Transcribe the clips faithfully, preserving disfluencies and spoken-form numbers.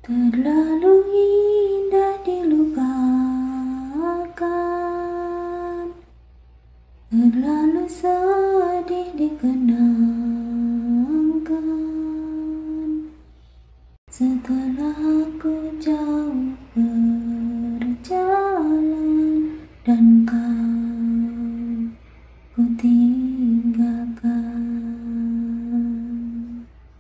Terlalu indah dilupakan, terlalu sedih dikenangkan. Setelah aku jauh berjalan dan kau ku tinggalkan,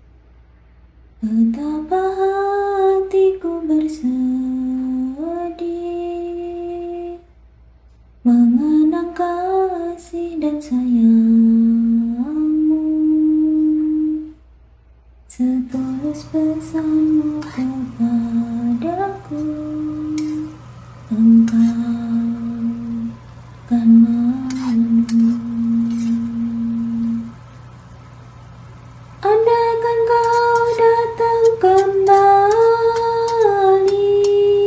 betapa hatiku bersedih mengenang kasih dan sayangmu. Setulus pesanmu kepadaku, engkau kan malu. Andaikan kau datang kembali,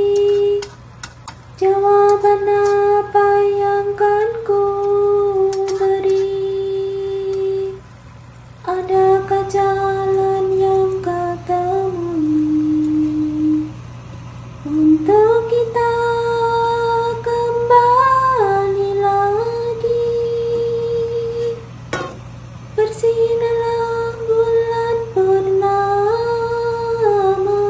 jawaban apa yang kan ku beri? Adakah jalan yang kau temui untuk kita kembali lagi? Bersinarlah bulan purnama,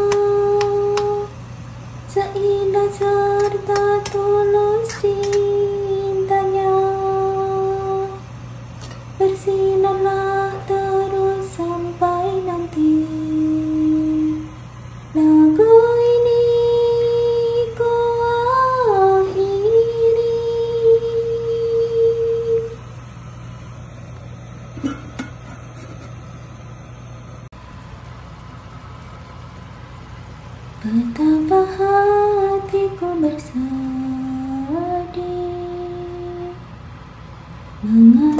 seindah serta tulus cintanya. Bersinarlah terus sampai nanti lagu ini ku akhiri. Betapa hatiku bersedih mengenang